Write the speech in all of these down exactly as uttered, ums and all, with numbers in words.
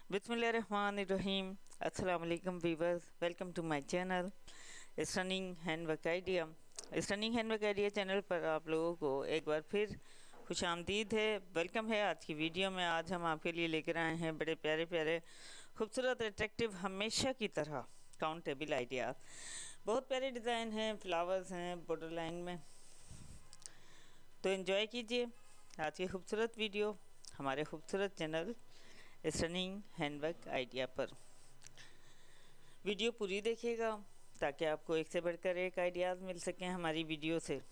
बिस्मिल्लाहिर्रहमानिर्रहीम। अस्सलाम वालेकुम viewers, welcome to my channel stunning handwork idea. Stunning handwork idea channel पर आप लोगों को एक बार फिर खुश आमदीद है, वेलकम है। आज की वीडियो में आज हम आपके लिए लेकर आए हैं बड़े प्यारे प्यारे खूबसूरत अट्रैक्टिव हमेशा की तरह काउंटेबल आइडिया। बहुत प्यारे डिज़ाइन हैं, फ्लावर्स हैं बॉर्डर लाइन में, तो एंजॉय कीजिए आज की खूबसूरत वीडियो हमारे खूबसूरत चैनल स्टनिंग हैंडवर्क आइडिया पर। वीडियो पूरी देखिएगा ताकि आपको एक से बढ़कर एक आइडियाज़ मिल सकें हमारी वीडियो से।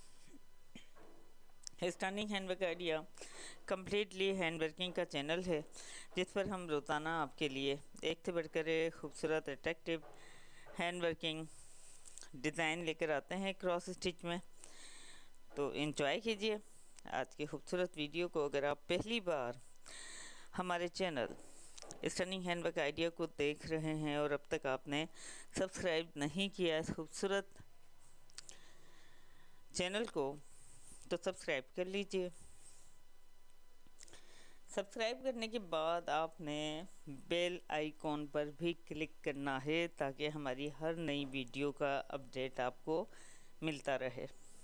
Stunning handwork idea completely handworking का चैनल है जिस पर हम रोज़ाना आपके लिए एक से बढ़कर एक खूबसूरत अट्रैक्टिव हैंडवर्किंग डिज़ाइन लेकर आते हैं क्रॉस स्टिच में। तो एंजॉय कीजिए आज की खूबसूरत वीडियो को। अगर आप पहली बार हमारे चैनल स्टनिंग हैंडवर्क आइडिया को देख रहे हैं और अब तक आपने सब्सक्राइब नहीं किया इस खूबसूरत चैनल को, तो सब्सक्राइब कर लीजिए। सब्सक्राइब करने के बाद आपने बेल आइकॉन पर भी क्लिक करना है ताकि हमारी हर नई वीडियो का अपडेट आपको मिलता रहे।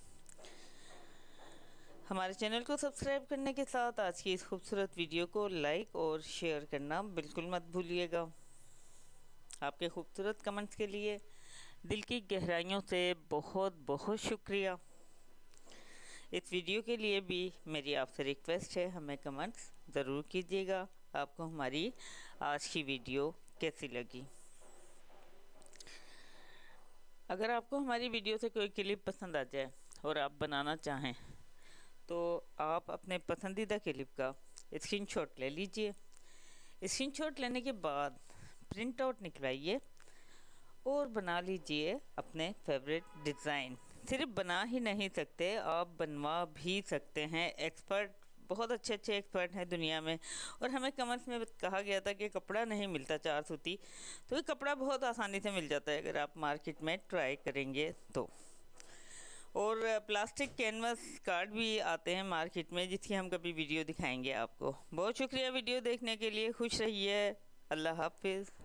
हमारे चैनल को सब्सक्राइब करने के साथ आज की इस खूबसूरत वीडियो को लाइक और शेयर करना बिल्कुल मत भूलिएगा। आपके खूबसूरत कमेंट्स के लिए दिल की गहराइयों से बहुत बहुत शुक्रिया। इस वीडियो के लिए भी मेरी आपसे रिक्वेस्ट है, हमें कमेंट्स ज़रूर कीजिएगा आपको हमारी आज की वीडियो कैसी लगी। अगर आपको हमारी वीडियो से कोई क्लिप पसंद आ जाए और आप बनाना चाहें तो आप अपने पसंदीदा क्लिप का स्क्रीनशॉट ले लीजिए। स्क्रीनशॉट लेने के बाद प्रिंट आउट निकलवाइए और बना लीजिए अपने फेवरेट डिज़ाइन। सिर्फ बना ही नहीं सकते, आप बनवा भी सकते हैं। एक्सपर्ट, बहुत अच्छे अच्छे एक्सपर्ट हैं दुनिया में, और हमें कमेंट्स में कहा गया था कि कपड़ा नहीं मिलता चार सूती, तो ये कपड़ा बहुत आसानी से मिल जाता है अगर आप मार्केट में ट्राई करेंगे तो। और प्लास्टिक कैनवस कार्ड भी आते हैं मार्केट में जिसकी हम कभी वीडियो दिखाएंगे आपको। बहुत शुक्रिया वीडियो देखने के लिए, खुश रहिए, अल्लाह हाफिज़।